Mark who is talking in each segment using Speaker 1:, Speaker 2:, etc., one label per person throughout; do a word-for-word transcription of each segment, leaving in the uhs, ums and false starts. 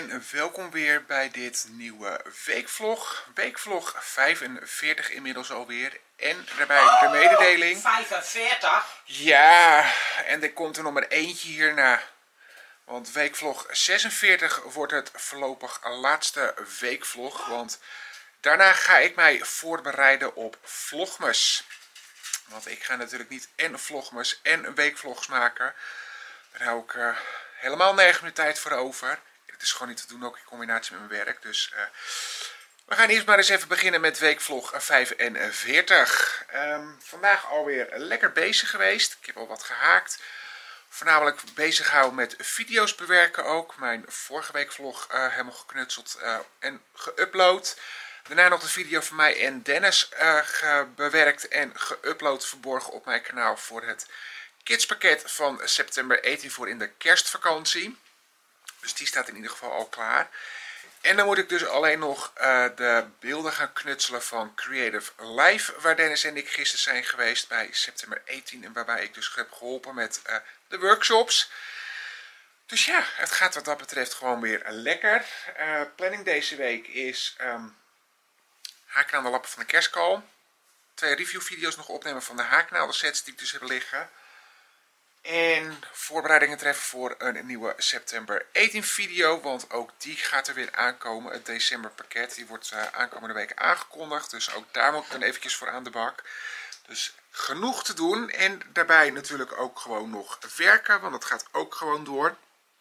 Speaker 1: en welkom weer bij dit nieuwe weekvlog. Weekvlog vijfenveertig inmiddels alweer. En daarbij
Speaker 2: oh,
Speaker 1: de mededeling.
Speaker 2: vijfenveertig?
Speaker 1: Ja, en er komt er nog maar eentje hierna. Want weekvlog zesenveertig wordt het voorlopig laatste weekvlog. Want daarna ga ik mij voorbereiden op vlogmas. Want ik ga natuurlijk niet en vlogmas en weekvlogs maken. Daar hou ik uh, helemaal negen minuten tijd voor over. Het is gewoon niet te doen, ook in combinatie met mijn werk. Dus uh, we gaan eerst maar eens even beginnen met weekvlog vijfenveertig. Um, vandaag alweer lekker bezig geweest. Ik heb al wat gehaakt. Voornamelijk bezig gehouden met video's bewerken ook. Mijn vorige weekvlog uh, helemaal geknutseld uh, en geüpload. Daarna nog de video van mij en Dennis uh, bewerkt en geüpload verborgen op mijn kanaal voor het kidspakket van september achttien voor in de kerstvakantie. Dus die staat in ieder geval al klaar. En dan moet ik dus alleen nog uh, de beelden gaan knutselen van Creative Live, waar Dennis en ik gisteren zijn geweest bij september achttien. En waarbij ik dus heb geholpen met uh, de workshops. Dus ja, het gaat wat dat betreft gewoon weer lekker. Uh, planning deze week is um, haken aan de lappen van de kerstkal. Twee reviewvideo's nog opnemen van de haaknaaldensets die ik dus heb liggen. En voorbereidingen treffen voor een nieuwe september achttien video. Want ook die gaat er weer aankomen. Het decemberpakket. Die wordt uh, aankomende week aangekondigd. Dus ook daar moet ik dan eventjes voor aan de bak. Dus genoeg te doen. En daarbij natuurlijk ook gewoon nog werken. Want het gaat ook gewoon door.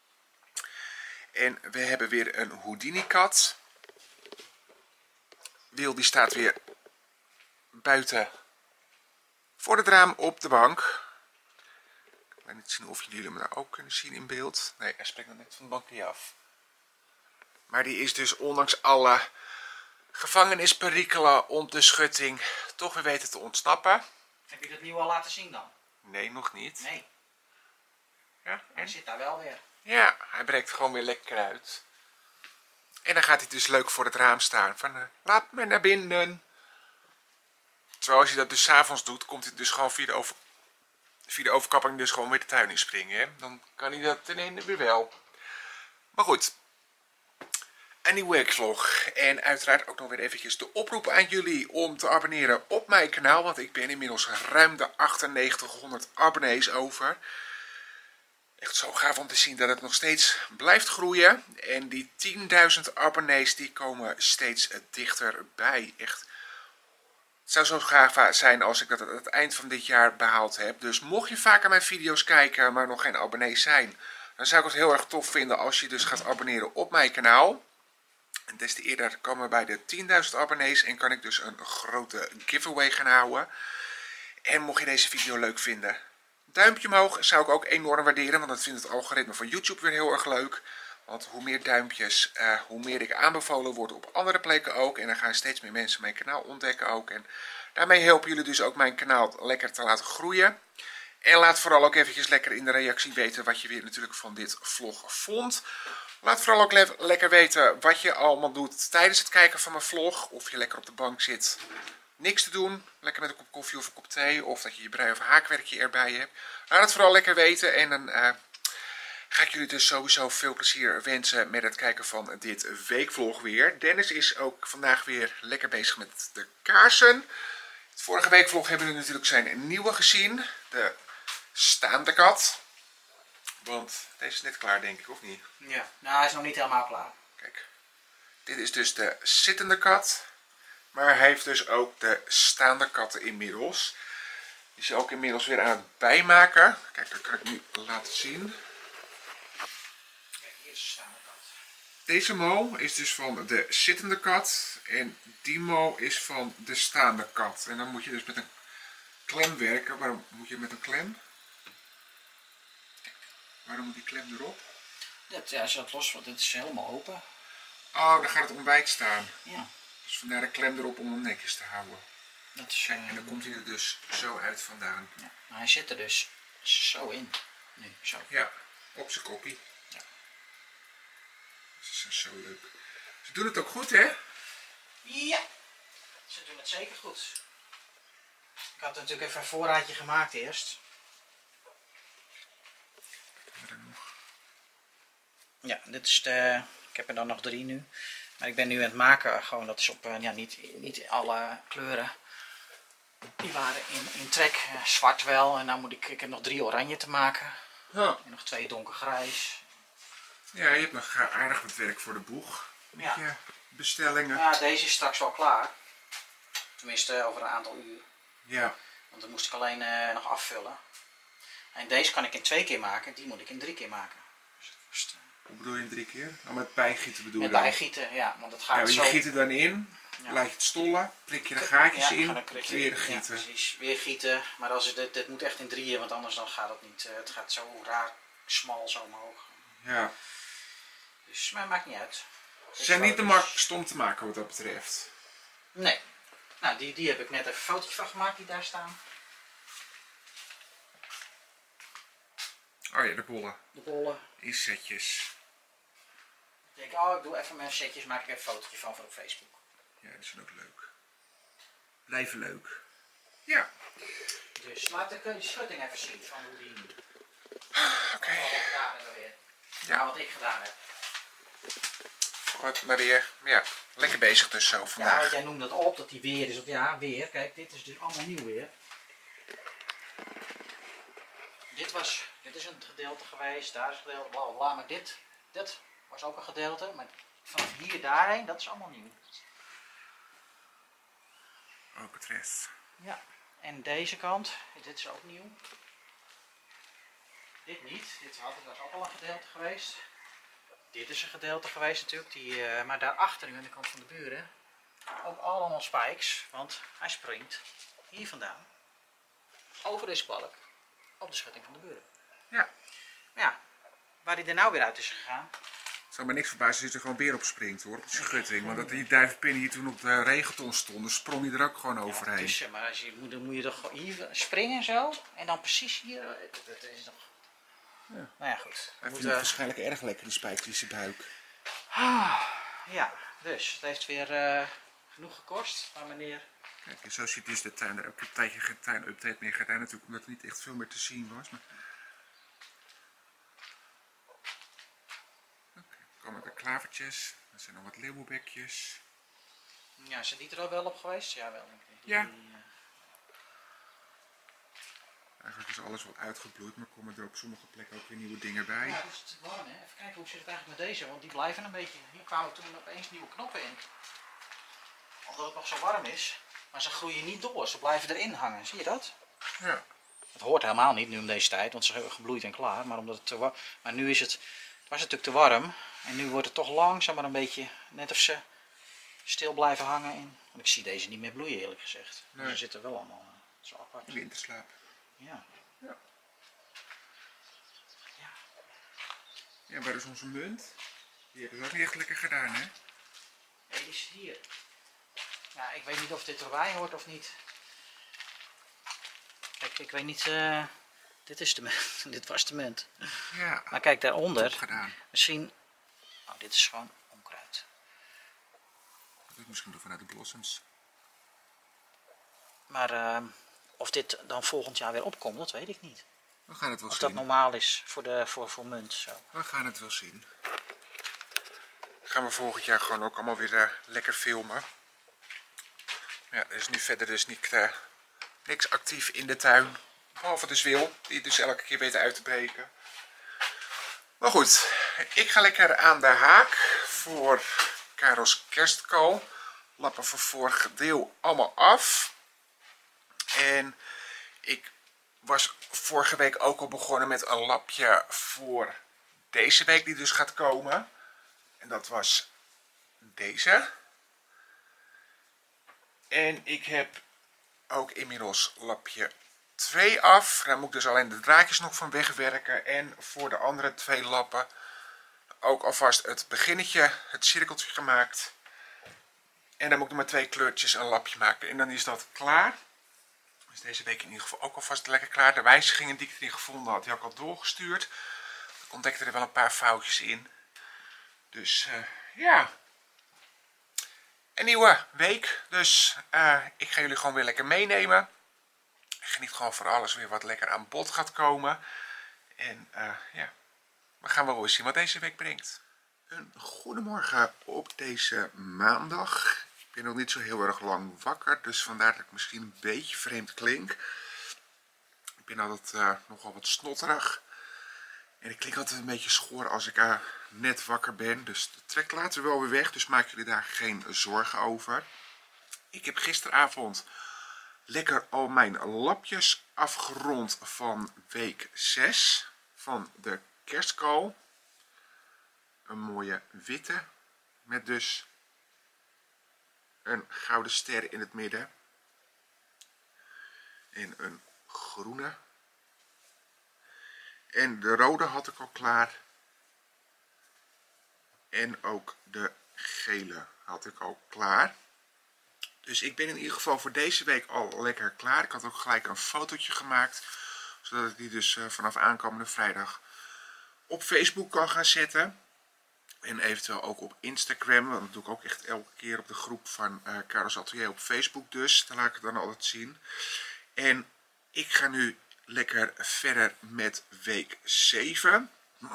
Speaker 1: En we hebben weer een Houdini kat. Wil die staat weer buiten voor het raam op de bank. Ik weet niet zien of jullie hem daar ook kunnen zien in beeld. Nee, hij springt nog net van de bankje af. Maar die is dus ondanks alle gevangenisperikelen om de schutting toch weer weten te ontsnappen.
Speaker 2: Heb je dat nieuw al laten zien dan?
Speaker 1: Nee, nog niet.
Speaker 2: Nee.
Speaker 1: Ja,
Speaker 2: Hij zit daar wel weer.
Speaker 1: Ja, hij breekt gewoon weer lekker uit. En dan gaat hij dus leuk voor het raam staan. Van, uh, laat me naar binnen. Terwijl als je dat dus 's avonds doet, komt hij dus gewoon via de, over, via de overkapping dus gewoon weer de tuin in springen. Hè? Dan kan hij dat ten ene weer wel. Maar goed. Een nieuwe weekvlog. En uiteraard ook nog weer eventjes de oproep aan jullie om te abonneren op mijn kanaal. Want ik ben inmiddels ruim de achtennegentighonderd abonnees over. Echt zo gaaf om te zien dat het nog steeds blijft groeien. En die tienduizend abonnees die komen steeds dichterbij. Echt. Het zou zo gaaf zijn als ik dat aan het eind van dit jaar behaald heb. Dus mocht je vaker mijn video's kijken, maar nog geen abonnees zijn, dan zou ik het heel erg tof vinden als je dus gaat abonneren op mijn kanaal. En des te eerder komen we bij de tienduizend abonnees en kan ik dus een grote giveaway gaan houden. En mocht je deze video leuk vinden, duimpje omhoog zou ik ook enorm waarderen, want dat vindt het algoritme van YouTube weer heel erg leuk. Want hoe meer duimpjes, uh, hoe meer ik aanbevolen word op andere plekken ook. En dan gaan steeds meer mensen mijn kanaal ontdekken ook. En daarmee helpen jullie dus ook mijn kanaal lekker te laten groeien. En laat vooral ook eventjes lekker in de reactie weten wat je weer natuurlijk van dit vlog vond. Laat vooral ook le lekker weten wat je allemaal doet tijdens het kijken van mijn vlog. Of je lekker op de bank zit, niks te doen. Lekker met een kop koffie of een kop thee. Of dat je je brei- of haakwerkje erbij hebt. Laat het vooral lekker weten en dan Uh, ga ik jullie dus sowieso veel plezier wensen met het kijken van dit weekvlog weer. Dennis is ook vandaag weer lekker bezig met de kaarsen. Het vorige weekvlog hebben jullie natuurlijk zijn nieuwe gezien. De staande kat. Want deze is net klaar denk ik, of niet?
Speaker 2: Ja, nou hij is nog niet helemaal klaar.
Speaker 1: Kijk, dit is dus de zittende kat. Maar hij heeft dus ook de staande katten inmiddels. Die is ook inmiddels weer aan het bijmaken. Kijk, dat kan ik nu laten zien. Deze mo is dus van de zittende kat en die mo is van de staande kat. En dan moet je dus met een klem werken. Waarom moet je met een klem? Waarom moet die klem erop?
Speaker 2: Dat, ja, als je dat los wordt, dit is helemaal open.
Speaker 1: Oh, dan gaat het ontbijt staan.
Speaker 2: Ja.
Speaker 1: Dus vandaar de klem erop om hem netjes te houden.
Speaker 2: Dat is,
Speaker 1: Kijk,
Speaker 2: uh,
Speaker 1: en dan komt hij er dus zo uit vandaan.
Speaker 2: Ja, maar hij zit er dus zo in. Nu, zo.
Speaker 1: Ja, op zijn koppie.
Speaker 2: Ja.
Speaker 1: Dat is zo leuk. Ze doen het ook goed, hè?
Speaker 2: Ja, ze doen het zeker goed. Ik had natuurlijk even een voorraadje gemaakt eerst. Ja, dit is de Ik heb er dan nog drie nu. Maar ik ben nu aan het maken, gewoon dat is op, ja, niet, niet alle kleuren. Die waren in, in trek, zwart wel. En nou moet ik, ik heb nog drie oranje te maken.
Speaker 1: Ja.
Speaker 2: En nog twee donkergrijs.
Speaker 1: Ja, je hebt nog aardig wat werk voor de boeg. Met
Speaker 2: Ja.
Speaker 1: je bestellingen.
Speaker 2: Ja, deze is straks wel klaar. Tenminste, over een aantal uur.
Speaker 1: Ja.
Speaker 2: Want dan moest ik alleen uh, nog afvullen. En deze kan ik in twee keer maken, die moet ik in drie keer maken. Dus, uh,
Speaker 1: Hoe bedoel je in drie keer? Oh, met bijgieten bedoel je
Speaker 2: met
Speaker 1: dan?
Speaker 2: bijgieten, ja. Want het gaat
Speaker 1: Ja, maar je
Speaker 2: zo...
Speaker 1: giet er dan in,
Speaker 2: Ja.
Speaker 1: laat je het stollen, prik je er gaatjes
Speaker 2: ja,
Speaker 1: in,
Speaker 2: dan krijg je,
Speaker 1: weer gieten.
Speaker 2: Ja, precies, weer gieten. Maar als het, dit, dit moet echt in drieën, want anders dan gaat het niet. Uh, het gaat zo raar smal zo omhoog.
Speaker 1: Ja.
Speaker 2: Dus, maar maakt niet uit.
Speaker 1: Ze zijn niet te makkelijk om te maken wat dat betreft.
Speaker 2: Nee. Nou, die, die heb ik net even een fotootje van gemaakt die daar staan.
Speaker 1: Oh ja, de bollen.
Speaker 2: De bollen.
Speaker 1: In setjes.
Speaker 2: Ik denk, oh, ik doe even mijn setjes, maak ik even een fotootje van voor op Facebook.
Speaker 1: Ja, die zijn ook leuk. Blijven leuk. Ja.
Speaker 2: Dus laat ik de schutting even zien van hoe die nu.
Speaker 1: Oké. Okay.
Speaker 2: Wat ik gedaan heb weer.
Speaker 1: Ja.
Speaker 2: Nou, wat ik gedaan heb.
Speaker 1: Wat maar weer, ja, lekker bezig dus zo vandaag.
Speaker 2: Ja, want jij noemt dat op, dat die weer is. Of ja, weer. Kijk, dit is dus allemaal nieuw weer. Dit was, dit is een gedeelte geweest, daar is een gedeelte, bla bla bla. Maar dit, dit was ook een gedeelte. Maar vanaf hier daarheen, dat is allemaal nieuw.
Speaker 1: Ook het rest.
Speaker 2: Ja, en deze kant, dit is ook nieuw. Dit niet, dit was ook al een gedeelte geweest. Dit is een gedeelte geweest natuurlijk, die, uh, maar daarachter nu aan de kant van de buren ook allemaal spikes, want hij springt hier vandaan over deze balk op de schutting van de buren.
Speaker 1: Ja.
Speaker 2: Ja, waar hij er nou weer uit is gegaan.
Speaker 1: Het zou me niks verbazen als hij er gewoon weer op springt hoor, op de schutting. Want dat die duivenpinnen hier toen op de regenton stonden, sprong hij er ook gewoon overheen.
Speaker 2: Ja, tussen, maar als je moet, dan moet je toch hier springen zo en dan precies hier, dat is nog... Ja. Nou ja, goed.
Speaker 1: Hij vindt
Speaker 2: uh...
Speaker 1: het waarschijnlijk erg lekker, die spijker in zijn buik.
Speaker 2: Ah, ja, dus het heeft weer uh, genoeg gekost, maar meneer...
Speaker 1: Kijk, en zo ziet dus de tuin er ook een tijdje geen tuin-update meer gedaan natuurlijk, omdat er niet echt veel meer te zien was. Maar... Oké, er komen weer klavertjes, er zijn nog wat leeuwenbekjes.
Speaker 2: Ja, zijn die er al wel op geweest? Ja, wel. Die,
Speaker 1: ja.
Speaker 2: Die, uh...
Speaker 1: Eigenlijk is alles wat uitgebloeid, maar komen er op sommige plekken ook weer nieuwe dingen bij.
Speaker 2: Ja, het is te warm, hè? Even kijken hoe zit het eigenlijk met deze, want die blijven een beetje... Hier kwamen toen opeens nieuwe knoppen in. Omdat het nog zo warm is. Maar ze groeien niet door, ze blijven erin hangen. Zie je dat?
Speaker 1: Ja.
Speaker 2: Het hoort helemaal niet nu om deze tijd, want ze hebben gebloeid en klaar. Maar, omdat het te warm... maar nu is het... Het was natuurlijk te warm. En nu wordt het toch langzaam maar een beetje... Net of ze stil blijven hangen in. Want ik zie deze niet meer bloeien, eerlijk gezegd. Nee. Ze zitten wel allemaal zo apart.
Speaker 1: Winterslaap.
Speaker 2: Ja.
Speaker 1: Ja.
Speaker 2: Ja.
Speaker 1: Ja, waar is onze munt? Die hebben het ook niet echt lekker gedaan, hè?
Speaker 2: Nee, die is hier. Ja, ik weet niet of dit erbij hoort of niet. Kijk, ik weet niet... Uh, dit is de munt. Dit was de munt.
Speaker 1: Ja.
Speaker 2: Maar kijk, daaronder...
Speaker 1: Gedaan.
Speaker 2: Misschien... Oh, dit is gewoon onkruid.
Speaker 1: Dat is misschien nog vanuit de blossoms.
Speaker 2: Maar... Uh, of dit dan volgend jaar weer opkomt, dat weet ik niet.
Speaker 1: We gaan het wel
Speaker 2: of
Speaker 1: zien.
Speaker 2: Of dat normaal is voor, de, voor, voor munt. Zo.
Speaker 1: We gaan het wel zien. Gaan we volgend jaar gewoon ook allemaal weer uh, lekker filmen. Ja, er is nu verder dus niet, uh, niks actief in de tuin. Behalve dus Wil, die dus elke keer weet uit te breken. Maar goed, ik ga lekker aan de haak voor Karels kerstkool. Lappen van vorig deel allemaal af. En ik was vorige week ook al begonnen met een lapje voor deze week die dus gaat komen. En dat was deze. En ik heb ook inmiddels lapje twee af. Daar moet ik dus alleen de draadjes nog van wegwerken. En voor de andere twee lappen ook alvast het beginnetje, het cirkeltje gemaakt. En dan moet ik nog maar twee kleurtjes een lapje maken. En dan is dat klaar. Dus deze week in ieder geval ook alvast lekker klaar. De wijzigingen die ik erin gevonden had, die had ik al doorgestuurd. Ik ontdekte er wel een paar foutjes in. Dus uh, ja. Een nieuwe week. Dus uh, ik ga jullie gewoon weer lekker meenemen. Ik geniet gewoon voor alles weer wat lekker aan bod gaat komen. En uh, ja, we gaan wel eens zien wat deze week brengt. Een goedemorgen op deze maandag. Ik ben nog niet zo heel erg lang wakker, dus vandaar dat ik misschien een beetje vreemd klink. Ik ben altijd uh, nogal wat snotterig. En ik klink altijd een beetje schor als ik uh, net wakker ben. Dus dat trekt later wel weer weg, dus maak jullie daar geen zorgen over. Ik heb gisteravond lekker al mijn lapjes afgerond van week zes van de kerstkool. Een mooie witte met dus een gouden ster in het midden en een groene. En de rode had ik al klaar en ook de gele had ik al klaar. Dus ik ben in ieder geval voor deze week al lekker klaar. Ik had ook gelijk een fotootje gemaakt, zodat ik die dus vanaf aankomende vrijdag op Facebook kan gaan zetten. En eventueel ook op Instagram, want dat doe ik ook echt elke keer op de groep van uh, Carol's Atelier op Facebook dus. Daar laat ik het dan altijd zien. En ik ga nu lekker verder met week zeven.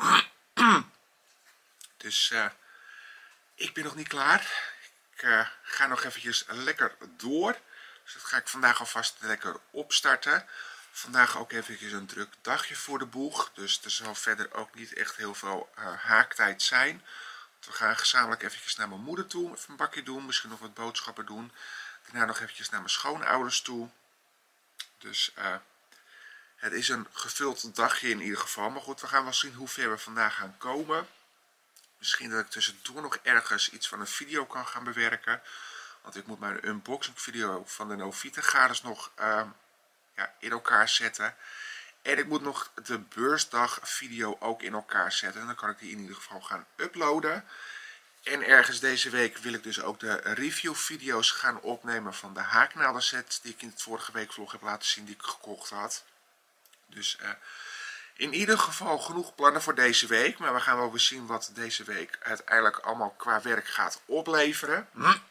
Speaker 1: Dus uh, ik ben nog niet klaar. Ik uh, ga nog eventjes lekker door. Dus dat ga ik vandaag alvast lekker opstarten. Vandaag ook eventjes een druk dagje voor de boeg. Dus er zal verder ook niet echt heel veel uh, haaktijd zijn. We gaan gezamenlijk eventjes naar mijn moeder toe. Even een bakje doen. Misschien nog wat boodschappen doen. Daarna nog eventjes naar mijn schoonouders toe. Dus uh, het is een gevuld dagje in ieder geval. Maar goed, we gaan wel zien hoe ver we vandaag gaan komen. Misschien dat ik tussendoor nog ergens iets van een video kan gaan bewerken. Want ik moet mijn unboxing video van de Novita Gades nog uh, ja, in elkaar zetten. En ik moet nog de beursdag video ook in elkaar zetten. En dan kan ik die in ieder geval gaan uploaden. En ergens deze week wil ik dus ook de review video's gaan opnemen van de haaknaalden sets die ik in het vorige week vlog heb laten zien die ik gekocht had. Dus uh, in ieder geval genoeg plannen voor deze week. Maar we gaan wel weer zien wat deze week uiteindelijk allemaal qua werk gaat opleveren.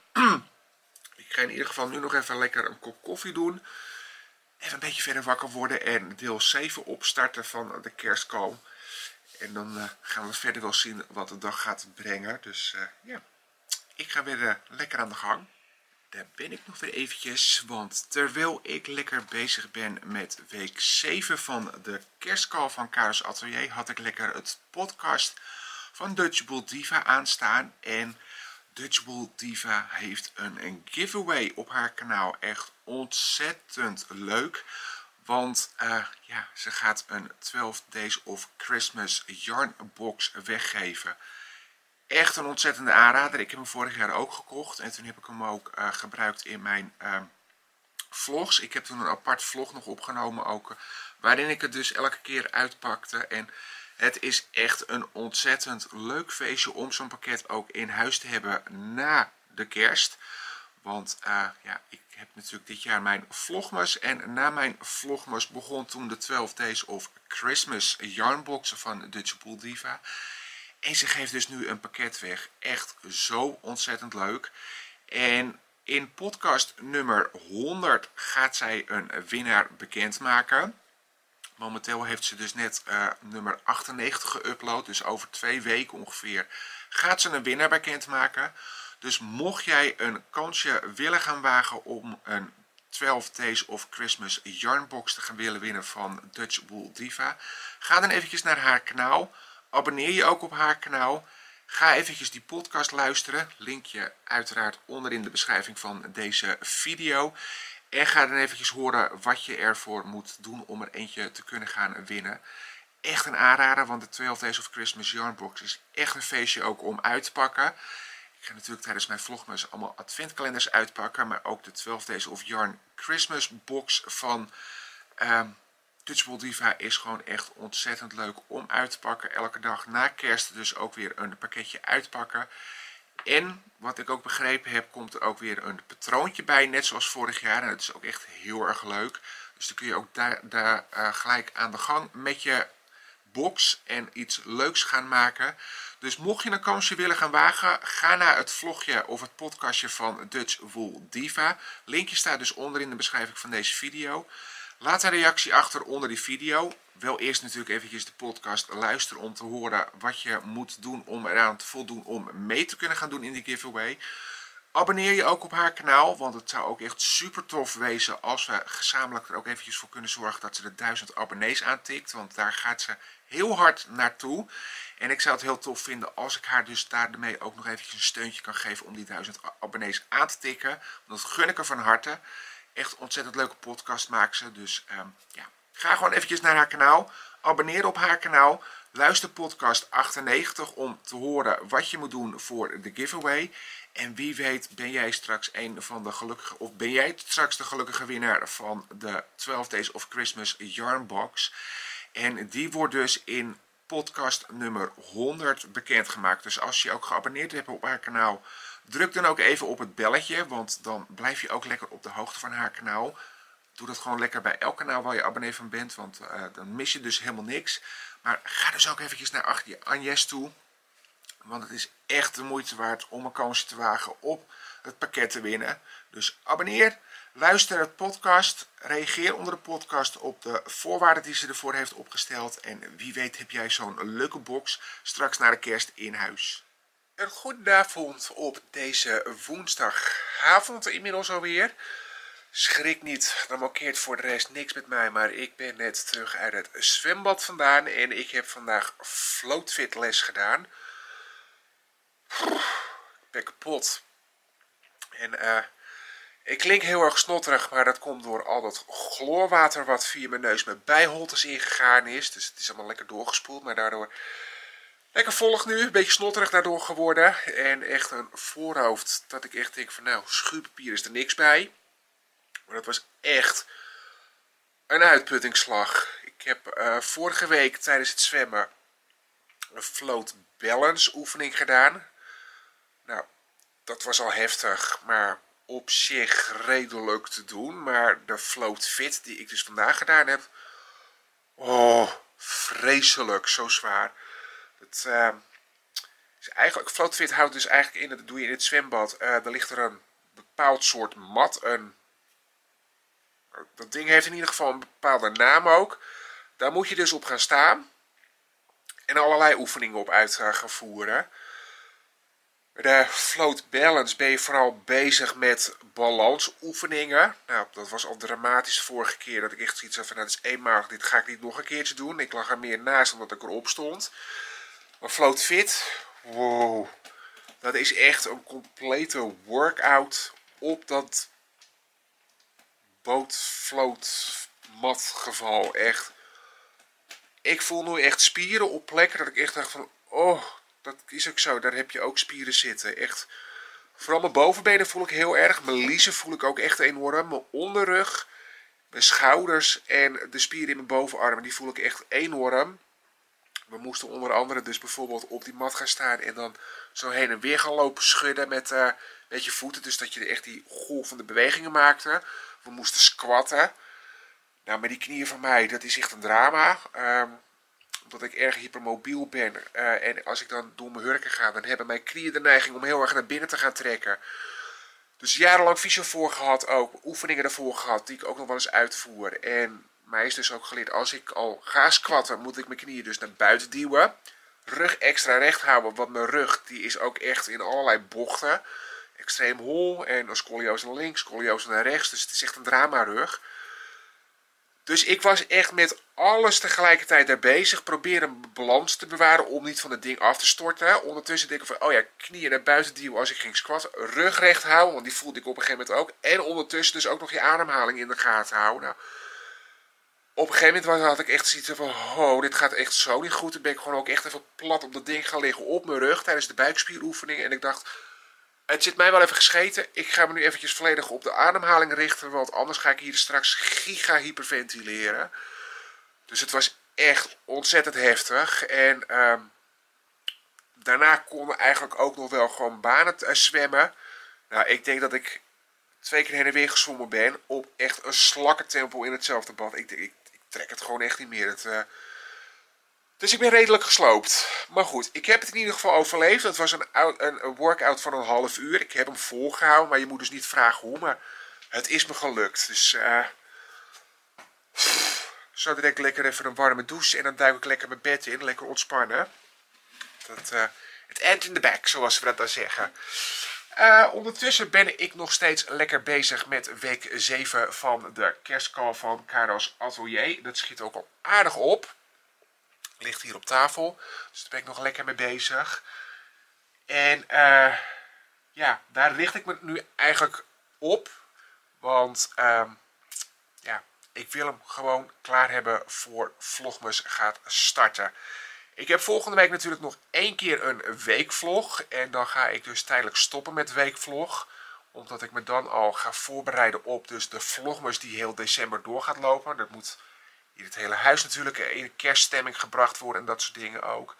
Speaker 1: Ik ga in ieder geval nu nog even lekker een kop koffie doen. Even een beetje verder wakker worden en deel zeven opstarten van de kerstkool. En dan uh, gaan we verder wel zien wat de dag gaat brengen. Dus uh, ja, ik ga weer uh, lekker aan de gang. Daar ben ik nog weer eventjes, want terwijl ik lekker bezig ben met week zeven van de kerstkool van Carol's Atelier, had ik lekker het podcast van Dutchable Diva aanstaan. En Dutchable Diva heeft een, een giveaway op haar kanaal. Echt ontzettend leuk. Want uh, ja, ze gaat een twaalf Days of Christmas yarn box weggeven. Echt een ontzettende aanrader. Ik heb hem vorig jaar ook gekocht. En toen heb ik hem ook uh, gebruikt in mijn uh, vlogs. Ik heb toen een apart vlog nog opgenomen ook. Waarin ik het dus elke keer uitpakte. En het is echt een ontzettend leuk feestje om zo'n pakket ook in huis te hebben na de kerst. Want uh, ja, ik heb natuurlijk dit jaar mijn vlogmas. En na mijn vlogmas begon toen de twaalf Days of Christmas yarnboxen van Dutchable Diva. En ze geeft dus nu een pakket weg. Echt zo ontzettend leuk. En in podcast nummer honderd gaat zij een winnaar bekendmaken. Momenteel heeft ze dus net uh, nummer achtennegentig geüpload. Dus over twee weken ongeveer gaat ze een winnaar bekendmaken. Dus mocht jij een kansje willen gaan wagen om een twaalf Days of Christmas yarnbox te gaan willen winnen van Dutchable Diva, ga dan eventjes naar haar kanaal. Abonneer je ook op haar kanaal. Ga eventjes die podcast luisteren. Linkje uiteraard onderin de beschrijving van deze video. En ga dan eventjes horen wat je ervoor moet doen om er eentje te kunnen gaan winnen. Echt een aanrader, want de twaalf Days of Christmas yarnbox is echt een feestje ook om uit te pakken. Ik ga natuurlijk tijdens mijn vlogmas allemaal adventkalenders uitpakken. Maar ook de twaalf Days of Yarn Christmas box van uh, Dutchable Diva is gewoon echt ontzettend leuk om uit te pakken. Elke dag na kerst dus ook weer een pakketje uitpakken. En wat ik ook begrepen heb, komt er ook weer een patroontje bij, net zoals vorig jaar. En dat is ook echt heel erg leuk. Dus dan kun je ook daar, daar uh, gelijk aan de gang met je box en iets leuks gaan maken. Dus mocht je een kansje willen gaan wagen, ga naar het vlogje of het podcastje van Dutchable Diva. Linkje staat dus onder in de beschrijving van deze video. Laat een reactie achter onder die video. Wel eerst natuurlijk eventjes de podcast luisteren om te horen wat je moet doen om eraan te voldoen om mee te kunnen gaan doen in die giveaway. Abonneer je ook op haar kanaal, want het zou ook echt super tof wezen als we gezamenlijk er ook eventjes voor kunnen zorgen dat ze de duizend abonnees aantikt. Want daar gaat ze heel hard naartoe. En ik zou het heel tof vinden als ik haar dus daarmee ook nog eventjes een steuntje kan geven om die duizend abonnees aan te tikken. Want dat gun ik er van harte. Echt ontzettend leuke podcast maakt ze. Dus um, ja, ga gewoon eventjes naar haar kanaal. Abonneer op haar kanaal. Luister podcast achtennegentig om te horen wat je moet doen voor de giveaway. En wie weet ben jij straks een van de gelukkige, of ben jij straks de gelukkige winnaar van de twaalf Days of Christmas Yarn Box. En die wordt dus in podcast nummer honderd bekendgemaakt. Dus als je ook geabonneerd hebt op haar kanaal, druk dan ook even op het belletje. Want dan blijf je ook lekker op de hoogte van haar kanaal. Doe dat gewoon lekker bij elk kanaal waar je abonnee van bent. Want uh, dan mis je dus helemaal niks. Maar ga dus ook eventjes naar Agnes toe. Want het is echt de moeite waard om een kansje te wagen op het pakket te winnen. Dus abonneer, luister het podcast, reageer onder de podcast op de voorwaarden die ze ervoor heeft opgesteld. En wie weet heb jij zo'n leuke box straks na de kerst in huis. Een goedenavond op deze woensdagavond inmiddels alweer. Schrik niet, dan mankeert voor de rest niks met mij, maar ik ben net terug uit het zwembad vandaan en ik heb vandaag floatfit les gedaan. Ik ben kapot. En uh, ik klink heel erg snotterig, maar dat komt door al dat chloorwater wat via mijn neus met bijholtes ingegaan is. Dus het is allemaal lekker doorgespoeld, maar daardoor lekker volg nu. Een beetje snotterig daardoor geworden. En echt een voorhoofd dat ik echt denk van nou, schuurpapier is er niks bij. Maar dat was echt een uitputtingsslag. Ik heb uh, vorige week tijdens het zwemmen een float balance oefening gedaan. Nou, dat was al heftig, maar op zich redelijk te doen. Maar de float fit die ik dus vandaag gedaan heb, oh, vreselijk, zo zwaar. Het uh, is eigenlijk, float fit houdt dus eigenlijk in, dat doe je in het zwembad. Uh, er ligt er een bepaald soort mat, een Dat ding heeft in ieder geval een bepaalde naam ook. Daar moet je dus op gaan staan. En allerlei oefeningen op uit gaan voeren. De float balance ben je vooral bezig met balansoefeningen. Nou, dat was al dramatisch de vorige keer dat ik echt zoiets had van, nou, dat is eenmalig, dit ga ik niet nog een keertje doen. Ik lag er meer naast omdat ik erop stond. Maar float fit, wow. Dat is echt een complete workout op dat bootfloatmat geval. Echt. Ik voel nu echt spieren op plekken dat ik echt dacht van, oh, dat is ook zo. Daar heb je ook spieren zitten. Echt. Vooral mijn bovenbenen voel ik heel erg. Mijn liezen voel ik ook echt enorm. Mijn onderrug, mijn schouders en de spieren in mijn bovenarmen, die voel ik echt enorm. We moesten onder andere dus bijvoorbeeld op die mat gaan staan en dan zo heen en weer gaan lopen schudden met, uh, met je voeten. Dus dat je echt die golvende bewegingen maakte. We moesten squatten. Nou, met die knieën van mij, dat is echt een drama. Um, omdat ik erg hypermobiel ben. Uh, en als ik dan door mijn hurken ga, dan hebben mijn knieën de neiging om heel erg naar binnen te gaan trekken. Dus jarenlang fysio voor gehad ook. Oefeningen ervoor gehad, die ik ook nog wel eens uitvoer. En mij is dus ook geleerd, als ik al ga squatten, moet ik mijn knieën dus naar buiten duwen. Rug extra recht houden, want mijn rug die is ook echt in allerlei bochten. Extreem hol en een scoliose naar links, scoliose naar rechts. Dus het is echt een drama rug. Dus ik was echt met alles tegelijkertijd daar bezig. Proberen een balans te bewaren om niet van het ding af te storten. Ondertussen denk ik van, oh ja, knieën naar buiten duwen als ik ging squatten. Rug recht houden, want die voelde ik op een gegeven moment ook. En ondertussen dus ook nog je ademhaling in de gaten houden. Nou, op een gegeven moment had ik echt zoiets van, oh, dit gaat echt zo niet goed. Dan ben ik gewoon ook echt even plat op dat ding gaan liggen op mijn rug tijdens de buikspieroefening. En ik dacht, het zit mij wel even gescheten. Ik ga me nu eventjes volledig op de ademhaling richten. Want anders ga ik hier straks giga hyperventileren. Dus het was echt ontzettend heftig. En um, daarna konden we eigenlijk ook nog wel gewoon banen uh, zwemmen. Nou, ik denk dat ik twee keer heen en weer gezwommen ben. Op echt een slakkentempo in hetzelfde bad. Ik, ik, ik trek het gewoon echt niet meer. Het, uh, Dus ik ben redelijk gesloopt. Maar goed, ik heb het in ieder geval overleefd. Het was een, een, een workout van een half uur. Ik heb hem volgehouden, maar je moet dus niet vragen hoe. Maar het is me gelukt. Dus uh, Zo direct lekker even een warme douche en dan duik ik lekker mijn bed in. Lekker ontspannen. Dat, uh, het end in the back, zoals we dat dan zeggen. Uh, ondertussen ben ik nog steeds lekker bezig met week zeven van de kerstcall van Caro's Atelier. Dat schiet ook al aardig op. Ligt hier op tafel. Dus daar ben ik nog lekker mee bezig. En uh, ja, daar richt ik me nu eigenlijk op. Want uh, ja, ik wil hem gewoon klaar hebben voor Vlogmas gaat starten. Ik heb volgende week natuurlijk nog één keer een weekvlog. En dan ga ik dus tijdelijk stoppen met weekvlog. Omdat ik me dan al ga voorbereiden op dus de Vlogmas die heel december door gaat lopen. Dat moet in het hele huis natuurlijk in kerststemming gebracht worden en dat soort dingen ook.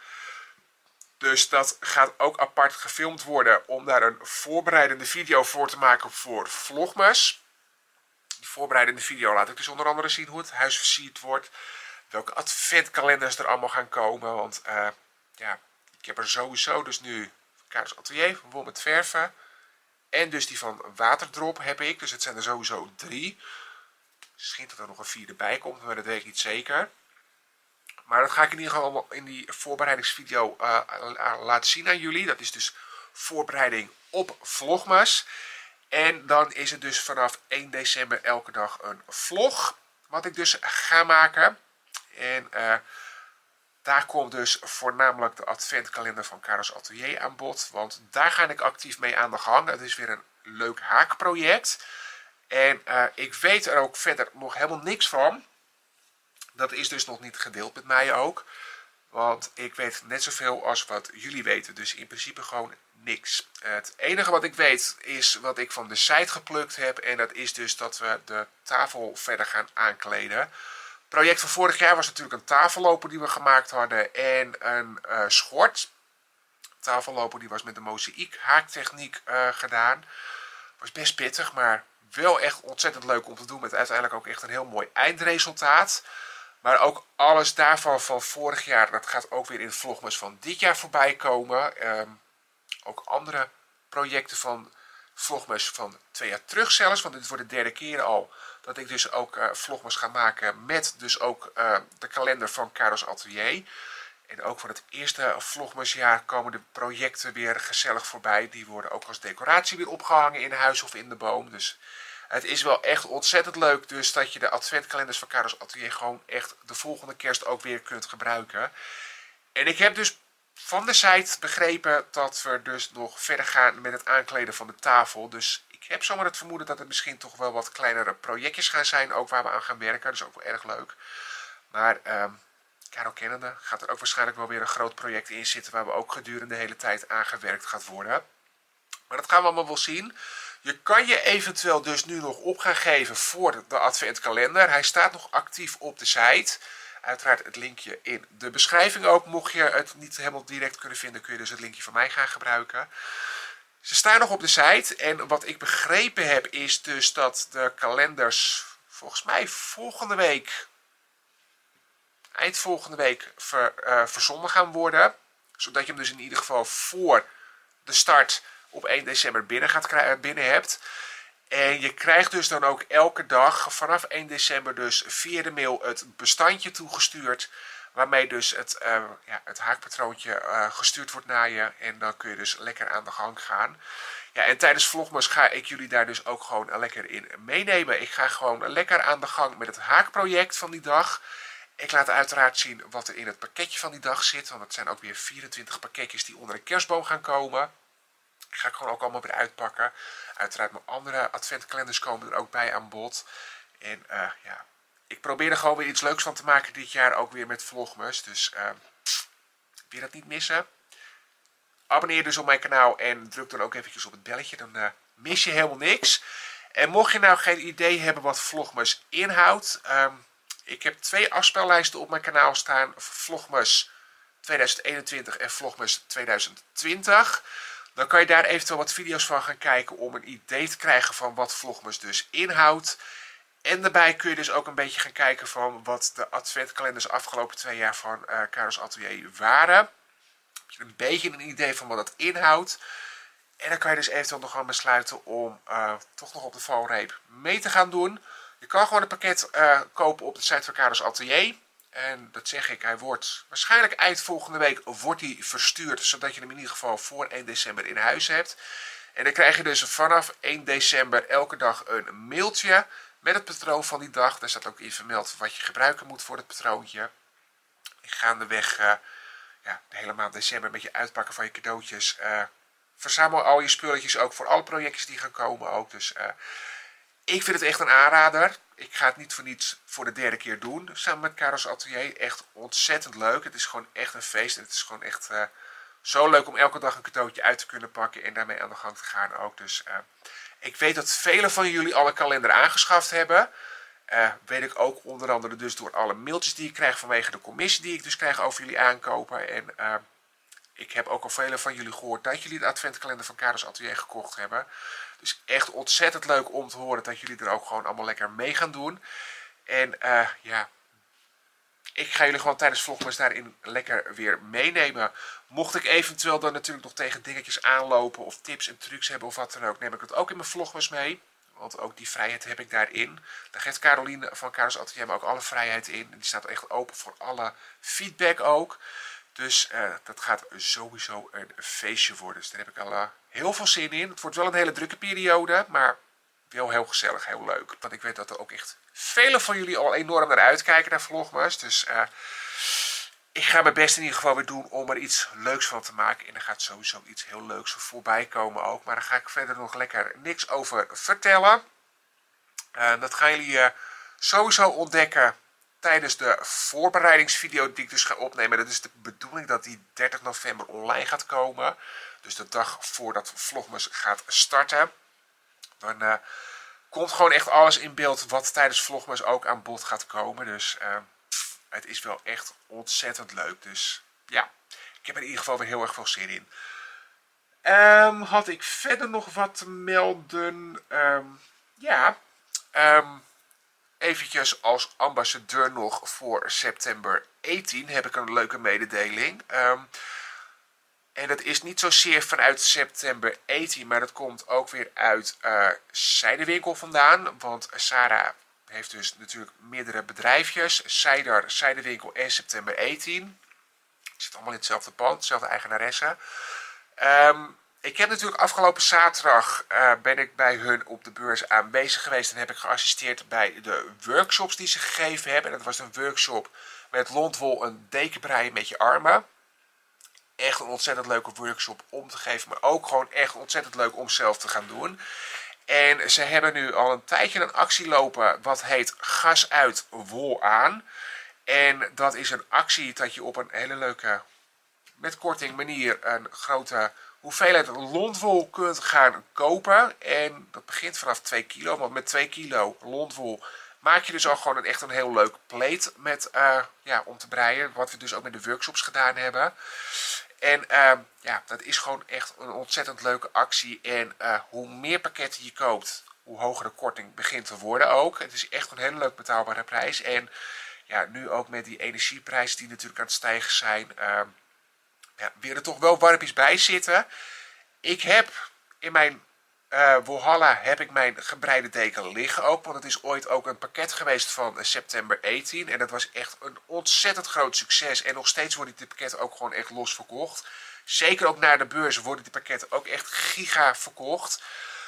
Speaker 1: Dus dat gaat ook apart gefilmd worden om daar een voorbereidende video voor te maken voor Vlogmas. Die voorbereidende video laat ik dus onder andere zien hoe het huis versierd wordt. Welke adventkalenders er allemaal gaan komen. Want uh, ja, ik heb er sowieso dus nu Caro's Atelier van Wol met verven. En dus die van Waterdrop heb ik. Dus het zijn er sowieso drie. Misschien dat er nog een vierde bij komt, maar dat weet ik niet zeker. Maar dat ga ik in ieder geval allemaal in die voorbereidingsvideo uh, laten zien aan jullie. Dat is dus voorbereiding op Vlogmas. En dan is het dus vanaf één december elke dag een vlog. Wat ik dus ga maken. En uh, daar komt dus voornamelijk de adventkalender van Caro's Atelier aan bod. Want daar ga ik actief mee aan de gang. Het is weer een leuk haakproject. En uh, ik weet er ook verder nog helemaal niks van. Dat is dus nog niet gedeeld met mij ook. Want ik weet net zoveel als wat jullie weten. Dus in principe gewoon niks. Het enige wat ik weet is wat ik van de site geplukt heb. En dat is dus dat we de tafel verder gaan aankleden. Het project van vorig jaar was natuurlijk een tafelloper die we gemaakt hadden. En een uh, schort. De tafelloper die was met de mozaïek haaktechniek uh, gedaan. Was best pittig, maar wel echt ontzettend leuk om te doen. Met uiteindelijk ook echt een heel mooi eindresultaat. Maar ook alles daarvan van vorig jaar, dat gaat ook weer in Vlogmas van dit jaar voorbij komen. Um, ook andere projecten van Vlogmas van twee jaar terug zelfs. Want dit wordt de derde keer al dat ik dus ook uh, Vlogmas ga maken met dus ook uh, de kalender van Caro's Atelier. En ook voor het eerste Vlogmasjaar komen de projecten weer gezellig voorbij. Die worden ook als decoratie weer opgehangen in huis of in de boom. Dus het is wel echt ontzettend leuk dus dat je de adventkalenders van Caro's Atelier gewoon echt de volgende kerst ook weer kunt gebruiken. En ik heb dus van de site begrepen dat we dus nog verder gaan met het aankleden van de tafel. Dus ik heb zomaar het vermoeden dat het misschien toch wel wat kleinere projectjes gaan zijn, ook waar we aan gaan werken. Dat is ook wel erg leuk. Maar um, Caro kennende gaat er ook waarschijnlijk wel weer een groot project in zitten waar we ook gedurende de hele tijd aan gewerkt gaat worden. Maar dat gaan we allemaal wel zien. Je kan je eventueel dus nu nog op gaan geven voor de adventkalender. Hij staat nog actief op de site. Uiteraard het linkje in de beschrijving ook. Mocht je het niet helemaal direct kunnen vinden, kun je dus het linkje van mij gaan gebruiken. Ze staan nog op de site. En wat ik begrepen heb is dus dat de kalenders volgens mij volgende week, eind volgende week, ver, uh, verzonden gaan worden. Zodat je hem dus in ieder geval voor de start op één december binnen, gaat, binnen hebt. En je krijgt dus dan ook elke dag vanaf één december dus via de mail het bestandje toegestuurd. Waarmee dus het, uh, ja, het haakpatroontje uh, gestuurd wordt naar je. En dan kun je dus lekker aan de gang gaan. Ja, en tijdens Vlogmas ga ik jullie daar dus ook gewoon lekker in meenemen. Ik ga gewoon lekker aan de gang met het haakproject van die dag. Ik laat uiteraard zien wat er in het pakketje van die dag zit. Want het zijn ook weer vierentwintig pakketjes die onder de kerstboom gaan komen. Ga ik gewoon ook allemaal weer uitpakken. Uiteraard mijn andere adventkalenders komen er ook bij aan bod. En uh, ja, ik probeer er gewoon weer iets leuks van te maken dit jaar. Ook weer met Vlogmas. Dus uh, wil je dat niet missen? Abonneer dus op mijn kanaal en druk dan ook eventjes op het belletje. Dan uh, mis je helemaal niks. En mocht je nou geen idee hebben wat Vlogmas inhoudt. Um, ik heb twee afspellijsten op mijn kanaal staan. Vlogmas tweeduizend eenentwintig en Vlogmas tweeduizend twintig. Dan kan je daar eventueel wat video's van gaan kijken om een idee te krijgen van wat Vlogmas dus inhoudt. En daarbij kun je dus ook een beetje gaan kijken van wat de adventkalenders de afgelopen twee jaar van uh, Caro's Atelier waren. Heb je een beetje een idee van wat dat inhoudt. En dan kan je dus eventueel nog gaan besluiten om uh, toch nog op de valreep mee te gaan doen. Je kan gewoon een pakket uh, kopen op de site van Karels Atelier. En dat zeg ik, hij wordt waarschijnlijk eind volgende week wordt hij verstuurd. Zodat je hem in ieder geval voor één december in huis hebt. En dan krijg je dus vanaf één december elke dag een mailtje met het patroon van die dag. Daar staat ook in vermeld wat je gebruiken moet voor het patroontje. En gaandeweg uh, ja, de hele maand december met je uitpakken van je cadeautjes. Uh, verzamel al je spulletjes ook voor alle projectjes die gaan komen ook. Dus uh, ik vind het echt een aanrader. Ik ga het niet voor niets voor de derde keer doen. Samen met Karels Atelier. Echt ontzettend leuk. Het is gewoon echt een feest. En het is gewoon echt uh, zo leuk om elke dag een cadeautje uit te kunnen pakken. En daarmee aan de gang te gaan ook. Dus uh, ik weet dat velen van jullie al een kalender aangeschaft hebben. Uh, weet ik ook onder andere dus door alle mailtjes die ik krijg vanwege de commissie die ik dus krijg over jullie aankopen. En uh, ik heb ook al velen van jullie gehoord dat jullie de adventkalender van Karels Atelier gekocht hebben. Dus echt ontzettend leuk om te horen dat jullie er ook gewoon allemaal lekker mee gaan doen. En uh, ja, ik ga jullie gewoon tijdens Vlogmas daarin lekker weer meenemen. Mocht ik eventueel dan natuurlijk nog tegen dingetjes aanlopen of tips en trucs hebben of wat dan ook, neem ik het ook in mijn Vlogmas mee. Want ook die vrijheid heb ik daarin. Daar geeft Caroline van Karels Atelier me ook alle vrijheid in. En die staat echt open voor alle feedback ook. Dus uh, dat gaat sowieso een feestje worden. Dus daar heb ik al uh, heel veel zin in. Het wordt wel een hele drukke periode, maar wel heel gezellig, heel leuk. Want ik weet dat er ook echt velen van jullie al enorm naar uitkijken naar Vlogmas. Dus uh, ik ga mijn best in ieder geval weer doen om er iets leuks van te maken. En er gaat sowieso iets heel leuks voorbij komen ook. Maar daar ga ik verder nog lekker niks over vertellen. Uh, dat gaan jullie uh, sowieso ontdekken tijdens de voorbereidingsvideo die ik dus ga opnemen. Dat is de bedoeling dat die dertig november online gaat komen. Dus de dag voordat Vlogmas gaat starten. Dan uh, komt gewoon echt alles in beeld wat tijdens Vlogmas ook aan bod gaat komen. Dus uh, het is wel echt ontzettend leuk. Dus ja, ik heb er in ieder geval weer heel erg veel zin in. Um, had ik verder nog wat te melden? Um, ja, um, eventjes als ambassadeur nog voor september achttien heb ik een leuke mededeling. Um, en dat is niet zozeer vanuit september achttien, maar dat komt ook weer uit uh, Zijderwinkel vandaan. Want Sarah heeft dus natuurlijk meerdere bedrijfjes. Zijder, Zijderwinkel en september achttien. Het zit allemaal in hetzelfde pand, dezelfde eigenaresse. Um, ik heb natuurlijk afgelopen zaterdag uh, ben ik bij hun op de beurs aanwezig geweest. En heb ik geassisteerd bij de workshops die ze gegeven hebben. En dat was een workshop met lontwol een deken breien met je armen. Echt een ontzettend leuke workshop om te geven. Maar ook gewoon echt ontzettend leuk om zelf te gaan doen. En ze hebben nu al een tijdje een actie lopen wat heet Gas uit, wol aan. En dat is een actie dat je op een hele leuke, met korting manier, een grote hoeveelheid lontwol kunt gaan kopen. En dat begint vanaf twee kilo. Want met twee kilo lontwol maak je dus al gewoon een, echt een heel leuk pleed met, uh, ja, om te breien. Wat we dus ook met de workshops gedaan hebben. En uh, ja, dat is gewoon echt een ontzettend leuke actie. En uh, hoe meer pakketten je koopt, hoe hoger de korting begint te worden ook. Het is echt een hele leuk betaalbare prijs. En ja, nu ook met die energieprijzen die natuurlijk aan het stijgen zijn, Uh, ja, weer er toch wel warmpjes bij zitten. Ik heb in mijn uh, Walhalla heb ik mijn gebreide deken liggen ook. Want het is ooit ook een pakket geweest van uh, september achttien. En dat was echt een ontzettend groot succes. En nog steeds worden die pakketten ook gewoon echt los verkocht. Zeker ook naar de beurs worden die pakketten ook echt giga verkocht.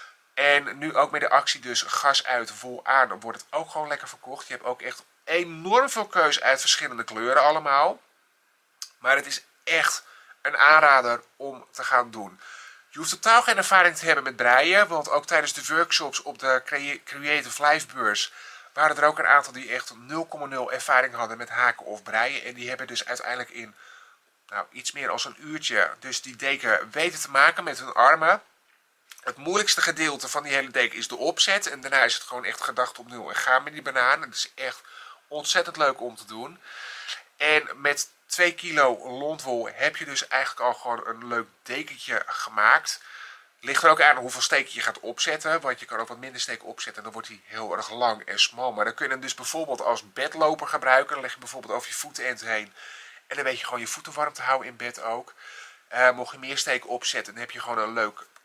Speaker 1: En nu ook met de actie dus gas uit, wol aan, wordt het ook gewoon lekker verkocht. Je hebt ook echt enorm veel keuze uit verschillende kleuren allemaal. Maar het is echt een aanrader om te gaan doen. Je hoeft totaal geen ervaring te hebben met breien. Want ook tijdens de workshops op de Creative Life beurs waren er ook een aantal die echt nul komma nul ervaring hadden met haken of breien. En die hebben dus uiteindelijk in nou, iets meer dan een uurtje dus die deken weten te maken met hun armen. Het moeilijkste gedeelte van die hele deken is de opzet. En daarna is het gewoon echt gedacht op nul en gaan met die bananen. Het is echt ontzettend leuk om te doen. En met twee kilo lontwol heb je dus eigenlijk al gewoon een leuk dekentje gemaakt. Ligt er ook aan hoeveel steken je gaat opzetten. Want je kan ook wat minder steken opzetten en dan wordt hij heel erg lang en smal. Maar dan kun je hem dus bijvoorbeeld als bedloper gebruiken. Dan leg je bijvoorbeeld over je voetenend heen. En dan weet je gewoon je voeten warm te houden in bed ook. Uh, mocht je meer steken opzetten, dan heb je gewoon een leuk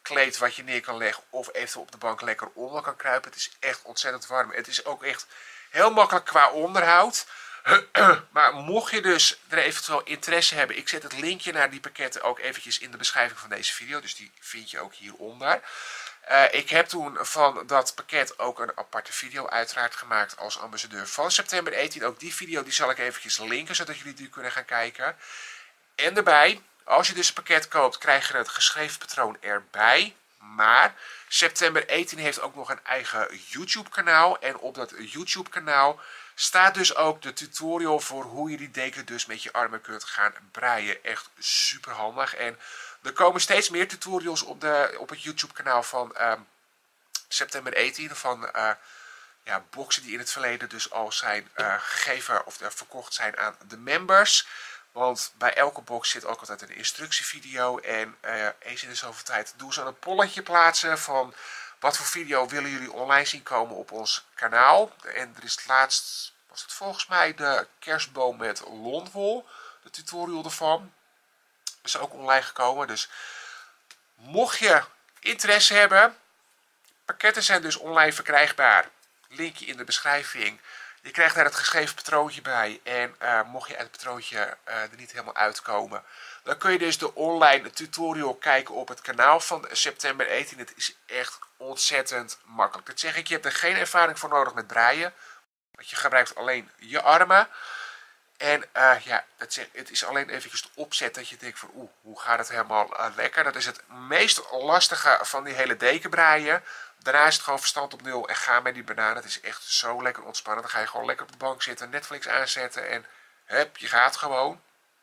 Speaker 1: kleed wat je neer kan leggen of eventueel op de bank lekker onder kan kruipen. Het is echt ontzettend warm. Het is ook echt heel makkelijk qua onderhoud. Maar mocht je dus er eventueel interesse hebben, ik zet het linkje naar die pakketten ook eventjes in de beschrijving van deze video. Dus die vind je ook hieronder. Uh, ik heb toen van dat pakket ook een aparte video uiteraard gemaakt als ambassadeur van September achttien. Ook die video die zal ik eventjes linken, zodat jullie die kunnen gaan kijken. En daarbij, als je dus een pakket koopt, krijg je het geschreven patroon erbij. Maar September achttien heeft ook nog een eigen YouTube kanaal. En op dat YouTube kanaal staat dus ook de tutorial voor hoe je die deken dus met je armen kunt gaan breien. Echt super handig. En er komen steeds meer tutorials op, de, op het YouTube kanaal van uh, September achttien. Van uh, ja, boxen die in het verleden dus al zijn uh, gegeven of uh, verkocht zijn aan de members. Want bij elke box zit ook altijd een instructievideo. En uh, eens in de zoveel tijd doen ze een polletje plaatsen van wat voor video willen jullie online zien komen op ons kanaal. En er is laatst, was het volgens mij de kerstboom met londwol, de tutorial ervan. Is ook online gekomen. Dus mocht je interesse hebben, pakketten zijn dus online verkrijgbaar. Linkje in de beschrijving. Je krijgt daar het geschreven patroontje bij. En uh, mocht je uit het patroontje uh, er niet helemaal uitkomen, dan kun je dus de online tutorial kijken op het kanaal van September achttien. Het is echt ontzettend makkelijk. Dat zeg ik, je hebt er geen ervaring voor nodig met breien. Want je gebruikt alleen je armen. En uh, ja, het, zeg, het is alleen eventjes de opzet dat je denkt van oeh, hoe gaat het helemaal uh, lekker. Dat is het meest lastige van die hele deken breien. Daarna is het gewoon verstand op nul en ga met die bananen. Het is echt zo lekker ontspannen. Dan ga je gewoon lekker op de bank zitten, Netflix aanzetten en hup, je gaat gewoon.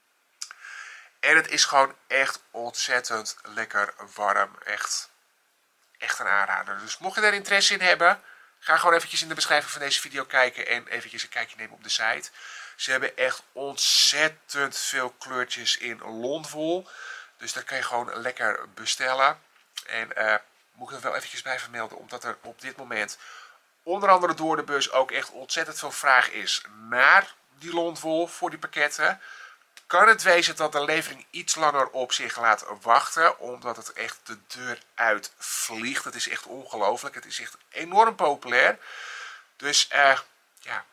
Speaker 1: En het is gewoon echt ontzettend lekker warm. Echt, echt een aanrader. Dus mocht je daar interesse in hebben, ga gewoon eventjes in de beschrijving van deze video kijken en eventjes een kijkje nemen op de site. Ze hebben echt ontzettend veel kleurtjes in londwol. Dus dat kan je gewoon lekker bestellen. En uh, moet ik er wel eventjes bij vermelden, omdat er op dit moment onder andere door de bus ook echt ontzettend veel vraag is naar die londwol voor die pakketten. Kan het wezen dat de levering iets langer op zich laat wachten, omdat het echt de deur uit vliegt. Het is echt ongelooflijk. Het is echt enorm populair. Dus uh, ja,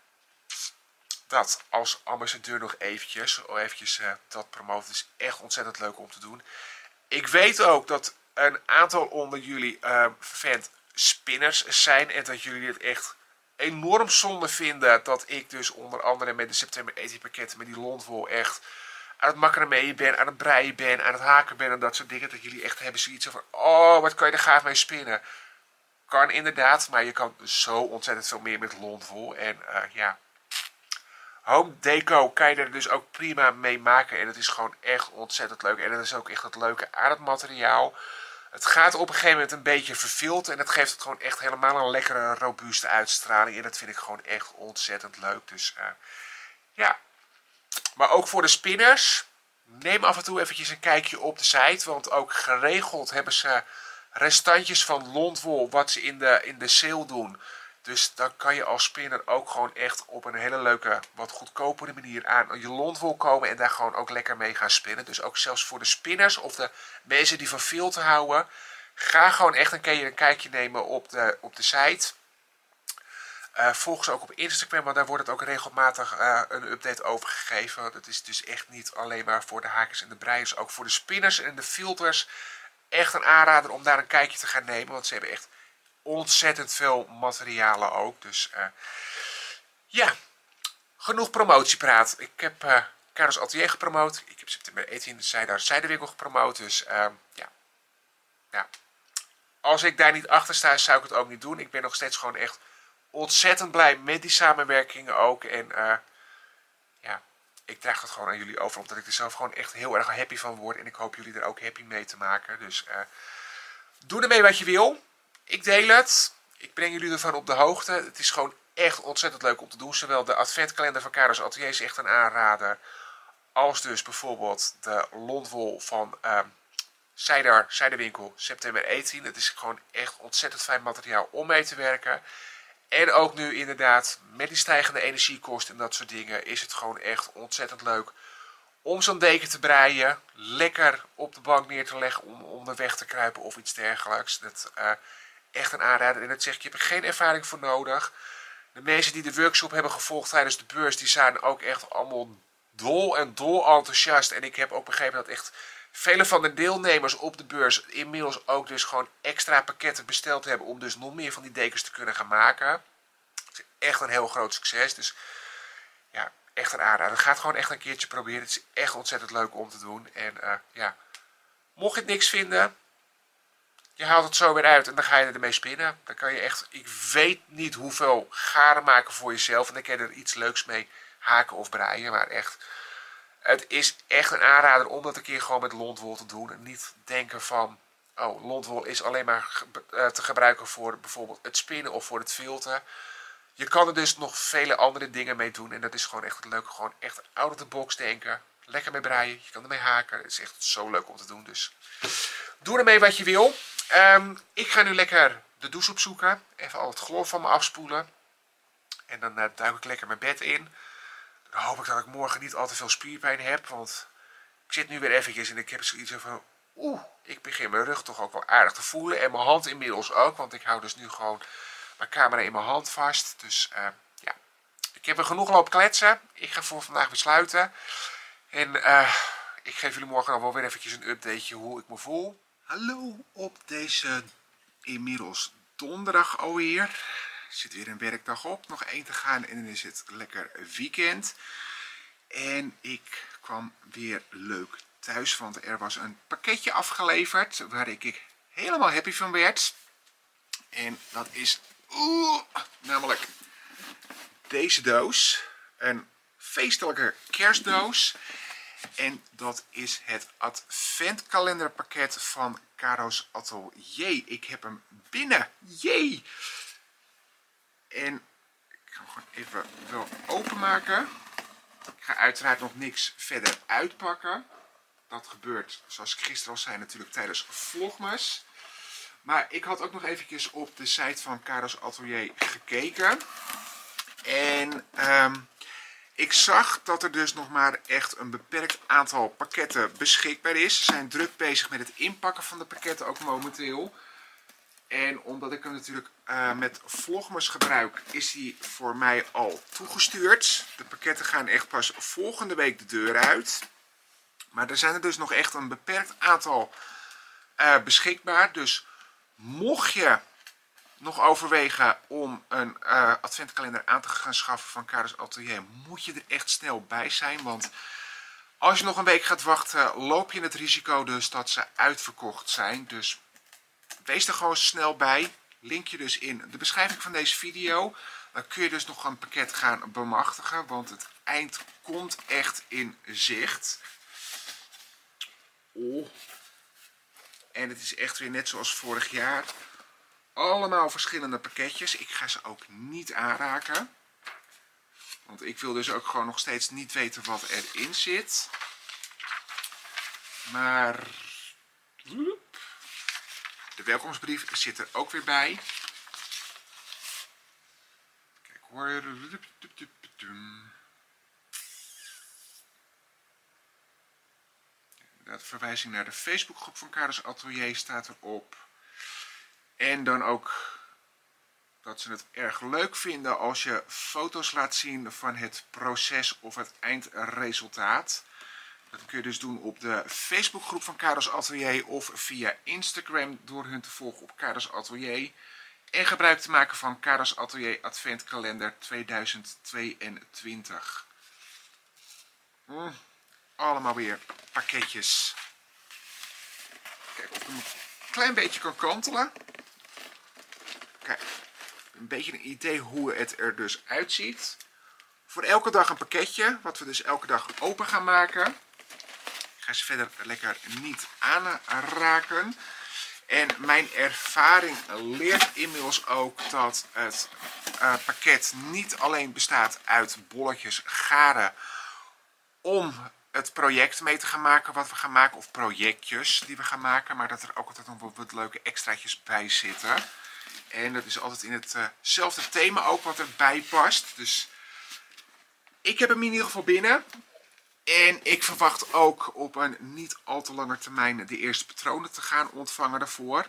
Speaker 1: dat als ambassadeur nog eventjes. Eventjes uh, dat promoten. Het is echt ontzettend leuk om te doen. Ik weet ook dat een aantal onder jullie uh, vervent spinners zijn. En dat jullie het echt enorm zonde vinden dat ik dus onder andere met de September achttien pakketten met die londwol echt aan het macramee ben, aan het breien ben, aan het haken ben en dat soort dingen. Dat jullie echt hebben zoiets van, oh, wat kan je er gaaf mee spinnen. Kan inderdaad, maar je kan zo ontzettend veel meer met londwol. En uh, ja, home deco kan je er dus ook prima mee maken. En het is gewoon echt ontzettend leuk. En dat is ook echt het leuke aan het materiaal. Het gaat op een gegeven moment een beetje verveeld. En dat geeft het gewoon echt helemaal een lekkere, robuuste uitstraling. En dat vind ik gewoon echt ontzettend leuk. Dus uh, ja. Maar ook voor de spinners, neem af en toe eventjes een kijkje op de site. Want ook geregeld hebben ze restantjes van londwol wat ze in de, in de sale doen. Dus dan kan je als spinner ook gewoon echt op een hele leuke, wat goedkopere manier aan je londwol komen. En daar gewoon ook lekker mee gaan spinnen. Dus ook zelfs voor de spinners of de mensen die van filter houden. Ga gewoon echt een keer een kijkje nemen op de, op de site. Uh, volg ze ook op Instagram, want daar wordt het ook regelmatig uh, een update over gegeven. Dat is dus echt niet alleen maar voor de hakers en de breiers, ook voor de spinners en de filters. Echt een aanrader om daar een kijkje te gaan nemen, want ze hebben echt ontzettend veel materialen ook. Dus uh, ja, genoeg promotiepraat. Ik heb uh, Karos Atelier gepromoot. Ik heb September achttien de Zijder Zijderwinkel gepromoot. Dus uh, ja. ja, als ik daar niet achter sta, zou ik het ook niet doen. Ik ben nog steeds gewoon echt ontzettend blij met die samenwerkingen ook. En uh, ja, ik draag het gewoon aan jullie over, omdat ik er zelf gewoon echt heel erg happy van word. En ik hoop jullie er ook happy mee te maken. Dus uh, doe ermee wat je wil. Ik deel het. Ik breng jullie ervan op de hoogte. Het is gewoon echt ontzettend leuk om te doen. Zowel de adventkalender van Karos Atelier is echt een aanrader. Als dus bijvoorbeeld de londwol van uh, Zijder, Zijderwinkel September achttien. Het is gewoon echt ontzettend fijn materiaal om mee te werken. En ook nu inderdaad met die stijgende energiekosten en dat soort dingen is het gewoon echt ontzettend leuk om zo'n deken te breien. Lekker op de bank neer te leggen om onderweg te kruipen of iets dergelijks. Dat uh, echt een aanrader. En dat zeg ik, je hebt er geen ervaring voor nodig. De mensen die de workshop hebben gevolgd tijdens de beurs, die zijn ook echt allemaal dol en dol enthousiast. En ik heb ook begrepen dat echt vele van de deelnemers op de beurs inmiddels ook dus gewoon extra pakketten besteld hebben om dus nog meer van die dekens te kunnen gaan maken. Het is echt een heel groot succes. Dus ja, echt een aanrader. Het gaat gewoon echt een keertje proberen. Het is echt ontzettend leuk om te doen. En uh, ja, mocht je het niks vinden, je haalt het zo weer uit en dan ga je ermee spinnen. Dan kan je echt, ik weet niet hoeveel garen maken voor jezelf. En dan kan je er iets leuks mee haken of breien. Maar echt, het is echt een aanrader om dat een keer gewoon met lontwol te doen. En niet denken van, oh, lontwol is alleen maar ge te gebruiken voor bijvoorbeeld het spinnen of voor het filten. Je kan er dus nog vele andere dingen mee doen. En dat is gewoon echt het leuke. Gewoon echt out of the box denken. Lekker mee breien. Je kan ermee haken. Het is echt zo leuk om te doen. Dus doe ermee wat je wil. Um, ik ga nu lekker de douche opzoeken. Even al het gloor van me afspoelen. En dan uh, duik ik lekker mijn bed in. Dan hoop ik dat ik morgen niet al te veel spierpijn heb. Want ik zit nu weer eventjes en ik heb zoiets van... Oeh, ik begin mijn rug toch ook wel aardig te voelen. En mijn hand inmiddels ook. Want ik hou dus nu gewoon mijn camera in mijn hand vast. Dus uh, ja, ik heb er genoeg lopen kletsen. Ik ga voor vandaag besluiten. En uh, ik geef jullie morgen nog wel weer eventjes een updateje hoe ik me voel. Hallo op deze inmiddels donderdag alweer. Er zit weer een werkdag op. Nog één te gaan en dan is het lekker weekend. En ik kwam weer leuk thuis, want er was een pakketje afgeleverd waar ik helemaal happy van werd. En dat is oeh, namelijk deze doos. Een feestelijke kerstdoos. En dat is het adventkalenderpakket van Caro's Atelier. Ik heb hem binnen. Jee! En ik ga hem gewoon even wel openmaken. Ik ga uiteraard nog niks verder uitpakken. Dat gebeurt, zoals ik gisteren al zei, natuurlijk tijdens Vlogmas. Maar ik had ook nog eventjes op de site van Caro's Atelier gekeken. En um, ik zag dat er dus nog maar echt een beperkt aantal pakketten beschikbaar is. Ze zijn druk bezig met het inpakken van de pakketten ook momenteel. En omdat ik hem natuurlijk uh, met Vlogmas gebruik, is hij voor mij al toegestuurd. De pakketten gaan echt pas volgende week de deur uit. Maar er zijn er dus nog echt een beperkt aantal uh, beschikbaar. Dus mocht je nog overwegen om een uh, adventkalender aan te gaan schaffen van Caro's Atelier, moet je er echt snel bij zijn. Want als je nog een week gaat wachten, loop je het risico dus dat ze uitverkocht zijn. Dus wees er gewoon snel bij. Link je dus in de beschrijving van deze video. Dan kun je dus nog een pakket gaan bemachtigen, want het eind komt echt in zicht. Oh. En het is echt weer net zoals vorig jaar. Allemaal verschillende pakketjes. Ik ga ze ook niet aanraken. Want ik wil dus ook gewoon nog steeds niet weten wat erin zit. Maar de welkomstbrief zit er ook weer bij. Kijk hoor. De verwijzing naar de Facebookgroep van Caro's Atelier staat erop. En dan ook dat ze het erg leuk vinden als je foto's laat zien van het proces of het eindresultaat. Dat kun je dus doen op de Facebookgroep van Caro's Atelier of via Instagram door hun te volgen op Caro's Atelier. En gebruik te maken van Caro's Atelier Adventkalender tweeduizend tweeëntwintig. Mm, allemaal weer pakketjes. Kijk of ik hem een klein beetje kan kantelen. Kijk, een beetje een idee hoe het er dus uitziet. Voor elke dag een pakketje, wat we dus elke dag open gaan maken. Ik ga ze verder lekker niet aanraken. En mijn ervaring leert inmiddels ook dat het uh, pakket niet alleen bestaat uit bolletjes garen om het project mee te gaan maken wat we gaan maken, of projectjes die we gaan maken, maar dat er ook altijd nog wat leuke extraatjes bij zitten. En dat is altijd in hetzelfde uh thema ook wat erbij past. Dus ik heb hem in ieder geval binnen. En ik verwacht ook op een niet al te lange termijn de eerste patronen te gaan ontvangen daarvoor.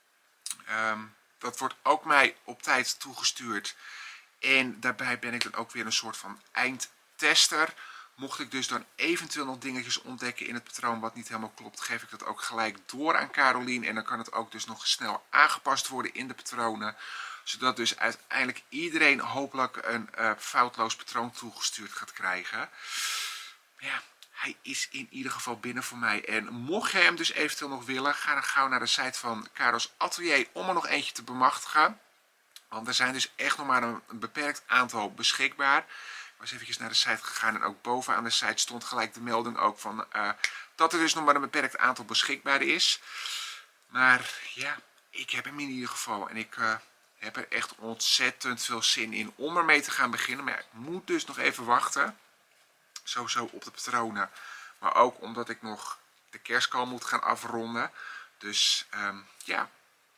Speaker 1: Um, dat wordt ook mij op tijd toegestuurd. En daarbij ben ik dan ook weer een soort van eindtester. Mocht ik dus dan eventueel nog dingetjes ontdekken in het patroon wat niet helemaal klopt, geef ik dat ook gelijk door aan Carolien. En dan kan het ook dus nog snel aangepast worden in de patronen. Zodat dus uiteindelijk iedereen hopelijk een uh, foutloos patroon toegestuurd gaat krijgen. Ja, hij is in ieder geval binnen voor mij. En mocht je hem dus eventueel nog willen, ga dan gauw naar de site van Caro's Atelier om er nog eentje te bemachtigen. Want er zijn dus echt nog maar een, een beperkt aantal beschikbaar. Ik was eventjes naar de site gegaan en ook bovenaan de site stond gelijk de melding ook van uh, dat er dus nog maar een beperkt aantal beschikbaar is. Maar ja, ik heb hem in ieder geval en ik uh, heb er echt ontzettend veel zin in om ermee te gaan beginnen. Maar ja, ik moet dus nog even wachten. Sowieso op de patronen. Maar ook omdat ik nog de kerstcall moet gaan afronden. Dus um, ja,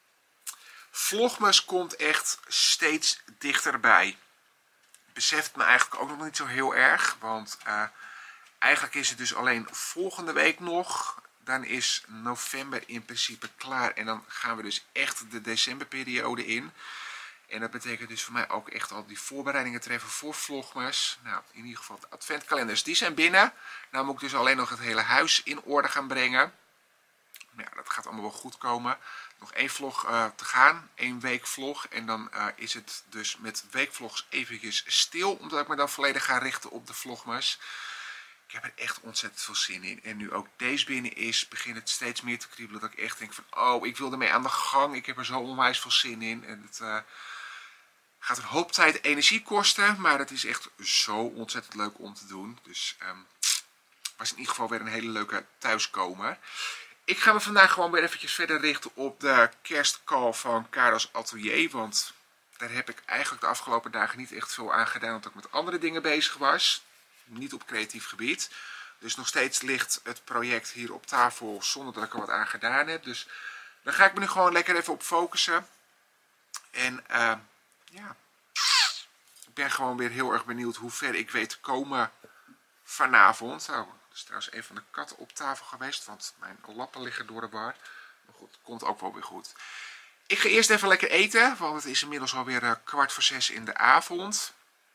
Speaker 1: Vlogmas komt echt steeds dichterbij. Beseft me eigenlijk ook nog niet zo heel erg. Want uh, eigenlijk is het dus alleen volgende week nog. Dan is november in principe klaar. En dan gaan we dus echt de decemberperiode in. En dat betekent dus voor mij ook echt al die voorbereidingen treffen voor Vlogmas. Nou, in ieder geval de adventkalenders, die zijn binnen. Nou moet ik dus alleen nog het hele huis in orde gaan brengen. Nou ja, dat gaat allemaal wel goed komen. Nog één vlog uh, te gaan, één week vlog. En dan uh, is het dus met weekvlogs eventjes stil, omdat ik me dan volledig ga richten op de Vlogmas. Ik heb er echt ontzettend veel zin in. En nu ook deze binnen is, begint het steeds meer te kriebelen. Dat ik echt denk van, oh, ik wil ermee aan de gang. Ik heb er zo onwijs veel zin in. En het uh, gaat een hoop tijd en energie kosten. Maar het is echt zo ontzettend leuk om te doen. Dus um, was in ieder geval weer een hele leuke thuiskomer. Ik ga me vandaag gewoon weer eventjes verder richten op de kerstcall van Caro's Atelier. Want daar heb ik eigenlijk de afgelopen dagen niet echt veel aan gedaan. Omdat ik met andere dingen bezig was. Niet op creatief gebied. Dus nog steeds ligt het project hier op tafel zonder dat ik er wat aan gedaan heb. Dus daar ga ik me nu gewoon lekker even op focussen. En uh, ja, ik ben gewoon weer heel erg benieuwd hoe ver ik weet te komen vanavond. Oh, er is trouwens een van de katten op tafel geweest, want mijn lappen liggen door de war. Maar goed, komt ook wel weer goed. Ik ga eerst even lekker eten, want het is inmiddels alweer uh, kwart voor zes in de avond.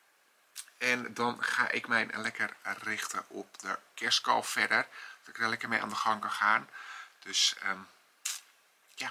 Speaker 1: En dan ga ik mij lekker richten op de kerstcall verder. Dat ik er lekker mee aan de gang kan gaan. Dus um, ja,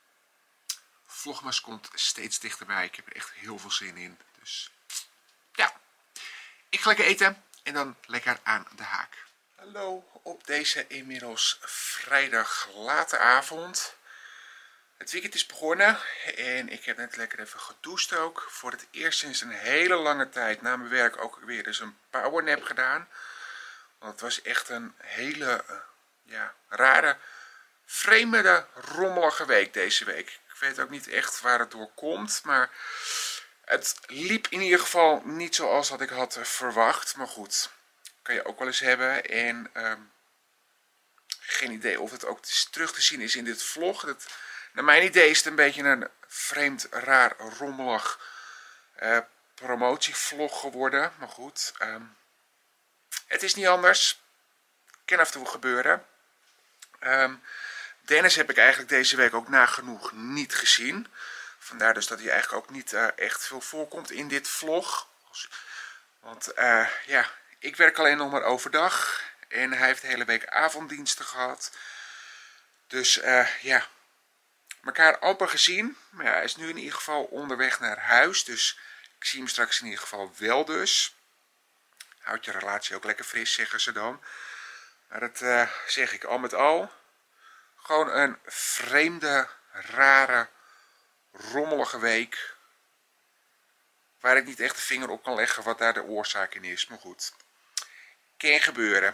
Speaker 1: Vlogmas komt steeds dichterbij. Ik heb er echt heel veel zin in. Dus ja, ik ga lekker eten en dan lekker aan de haak. Hallo, op deze inmiddels vrijdag late avond. Het weekend is begonnen en ik heb net lekker even gedoucht ook. Voor het eerst sinds een hele lange tijd na mijn werk ook weer eens een powernap gedaan. Want het was echt een hele ja, rare, vreemde, rommelige week deze week. Ik weet ook niet echt waar het door komt, maar het liep in ieder geval niet zoals dat ik had verwacht. Maar goed, kan je ook wel eens hebben. En um, geen idee of het ook terug te zien is in dit vlog. Dat, naar mijn idee is het een beetje een vreemd, raar, rommelig uh, promotievlog geworden. Maar goed, um, het is niet anders. Kan af en toe gebeuren. Um, Dennis heb ik eigenlijk deze week ook nagenoeg niet gezien. Vandaar dus dat hij eigenlijk ook niet uh, echt veel voorkomt in dit vlog. Want uh, ja, ik werk alleen nog maar overdag. En hij heeft de hele week avonddiensten gehad. Dus uh, ja, elkaar amper gezien. Maar ja, hij is nu in ieder geval onderweg naar huis. Dus ik zie hem straks in ieder geval wel dus. Houd je relatie ook lekker fris, zeggen ze dan. Maar dat uh, zeg ik al met al. Gewoon een vreemde, rare, rommelige week. Waar ik niet echt de vinger op kan leggen wat daar de oorzaak in is. Maar goed, kan gebeuren.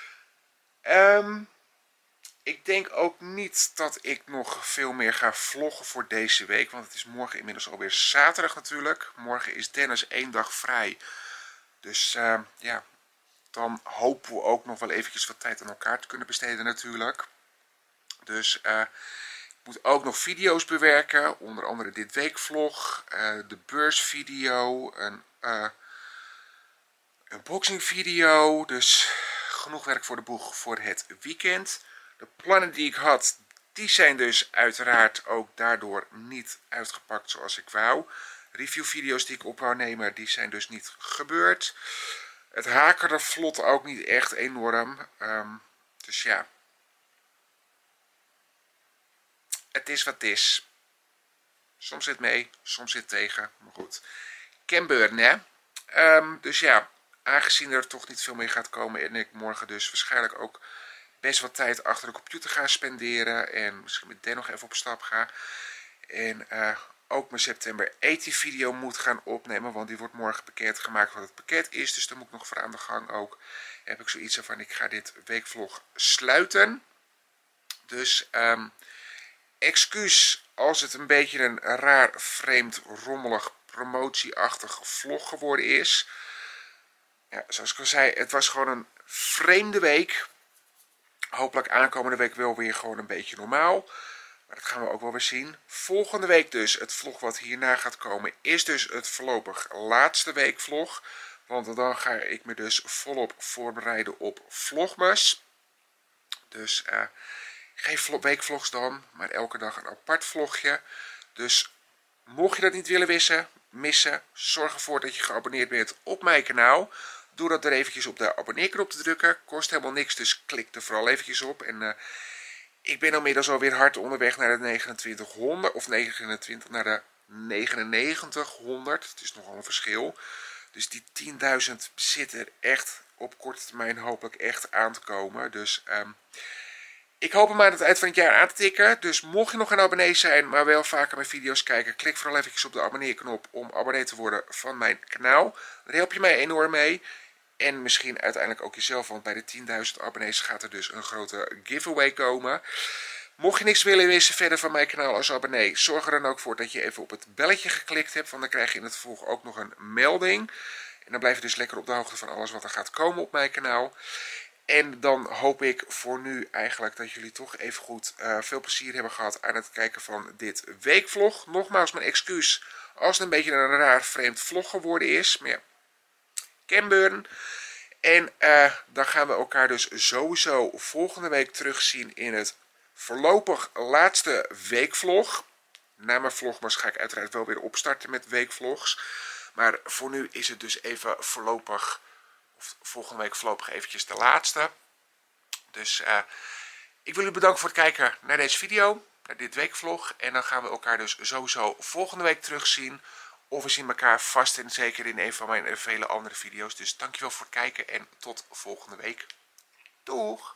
Speaker 1: Um, ik denk ook niet dat ik nog veel meer ga vloggen voor deze week. Want het is morgen inmiddels alweer zaterdag natuurlijk. Morgen is Dennis één dag vrij. Dus uh, ja, dan hopen we ook nog wel eventjes wat tijd aan elkaar te kunnen besteden natuurlijk. Dus uh, ik moet ook nog video's bewerken. Onder andere dit weekvlog. Uh, de beursvideo. Een uh, unboxing video. Dus genoeg werk voor de boeg voor het weekend. De plannen die ik had, die zijn dus uiteraard ook daardoor niet uitgepakt zoals ik wou. Reviewvideo's die ik op wou nemen, die zijn dus niet gebeurd. Het hakerde vlot ook niet echt enorm. Um, dus ja. Het is wat het is. Soms zit mee, soms zit tegen. Maar goed. Kan gebeuren, hè? Um, dus ja, aangezien er toch niet veel meer gaat komen en ik morgen dus waarschijnlijk ook best wat tijd achter de computer ga spenderen. En misschien met Den nog even op stap ga. En uh, ook mijn september eten video moet gaan opnemen. Want die wordt morgen bekendgemaakt wat het pakket is. Dus daar moet ik nog voor aan de gang ook. Heb ik zoiets van, ik ga dit weekvlog sluiten. Dus um, excuus als het een beetje een raar, vreemd, rommelig, promotieachtig vlog geworden is. Ja, zoals ik al zei, het was gewoon een vreemde week. Hopelijk aankomende week wel weer gewoon een beetje normaal. Maar dat gaan we ook wel weer zien. Volgende week dus, het vlog wat hierna gaat komen, is dus het voorlopig laatste weekvlog. Want dan ga ik me dus volop voorbereiden op Vlogmas. Dus uh, geen weekvlogs dan, maar elke dag een apart vlogje. Dus mocht je dat niet willen missen, missen, zorg ervoor dat je geabonneerd bent op mijn kanaal. Doe dat er eventjes op de abonneerknop te drukken. Kost helemaal niks, dus klik er vooral eventjes op. En uh, ik ben inmiddels alweer hard onderweg naar de negenentwintighonderd. Of negenentwintig naar de negenennegentighonderd. Het is nogal een verschil. Dus die tienduizend zit er echt op korte termijn hopelijk echt aan te komen. Dus um, ik hoop hem aan het eind van het jaar aan te tikken. Dus mocht je nog geen abonnee zijn, maar wel vaker mijn video's kijken, klik vooral eventjes op de abonneerknop om abonnee te worden van mijn kanaal. Daar help je mij enorm mee. En misschien uiteindelijk ook jezelf, want bij de tienduizend abonnees gaat er dus een grote giveaway komen. Mocht je niks willen missen verder van mijn kanaal als abonnee, zorg er dan ook voor dat je even op het belletje geklikt hebt. Want dan krijg je in het vervolg ook nog een melding. En dan blijf je dus lekker op de hoogte van alles wat er gaat komen op mijn kanaal. En dan hoop ik voor nu eigenlijk dat jullie toch even goed uh, veel plezier hebben gehad aan het kijken van dit weekvlog. Nogmaals mijn excuus als het een beetje een raar vreemd vlog geworden is. Maar ja, kan gebeuren. En uh, dan gaan we elkaar dus sowieso volgende week terugzien in het voorlopig laatste weekvlog. Na mijn vlogmas ga ik uiteraard wel weer opstarten met weekvlogs. Maar voor nu is het dus even voorlopig, of volgende week voorlopig eventjes de laatste. Dus uh, ik wil u bedanken voor het kijken naar deze video, naar dit weekvlog. En dan gaan we elkaar dus sowieso volgende week terugzien. Of we zien elkaar vast en zeker in een van mijn vele andere video's. Dus dankjewel voor het kijken en tot volgende week. Doeg!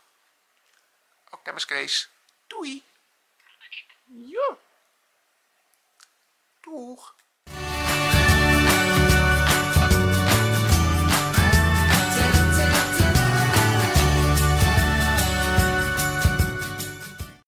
Speaker 1: Ook namens Grace. Doei! Ja! Doeg!